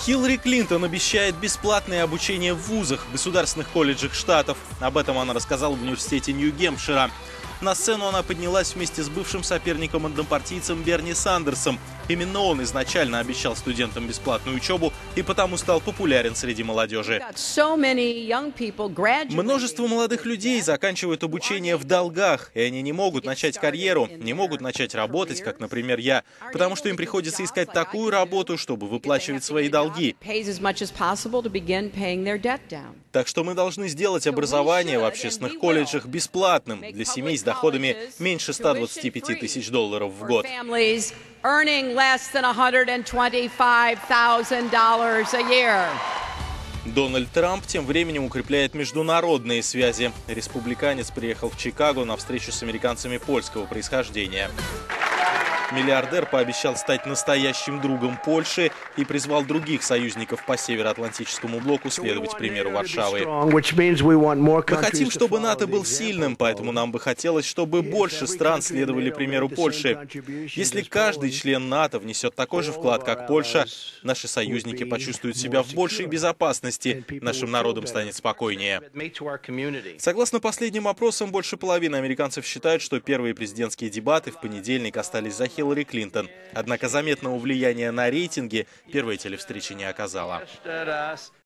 Хиллари Клинтон обещает бесплатное обучение в вузах, государственных колледжах штатов. Об этом она рассказала в университете Нью-Гэмпшира. На сцену она поднялась вместе с бывшим соперником-однопартийцем Берни Сандерсом. Именно он изначально обещал студентам бесплатную учебу и потому стал популярен среди молодежи. Множество молодых людей заканчивают обучение в долгах, и они не могут начать карьеру, не могут начать работать, как, например, я, потому что им приходится искать такую работу, чтобы выплачивать свои долги. Так что мы должны сделать образование в общественных колледжах бесплатным для семей с доходами меньше $125 тысяч в год. Дональд Трамп тем временем укрепляет международные связи. Республиканец приехал в Чикаго на встречу с американцами польского происхождения. Миллиардер пообещал стать настоящим другом Польши и призвал других союзников по Североатлантическому блоку следовать примеру Варшавы. Мы хотим, чтобы НАТО был сильным, поэтому нам бы хотелось, чтобы больше стран следовали примеру Польши. Если каждый член НАТО внесет такой же вклад, как Польша, наши союзники почувствуют себя в большей безопасности, нашим народам станет спокойнее. Согласно последним опросам, больше половины американцев считают, что первые президентские дебаты в понедельник остались за Хиллари Клинтон. Однако заметного влияния на рейтинги первая телевстреча не оказала.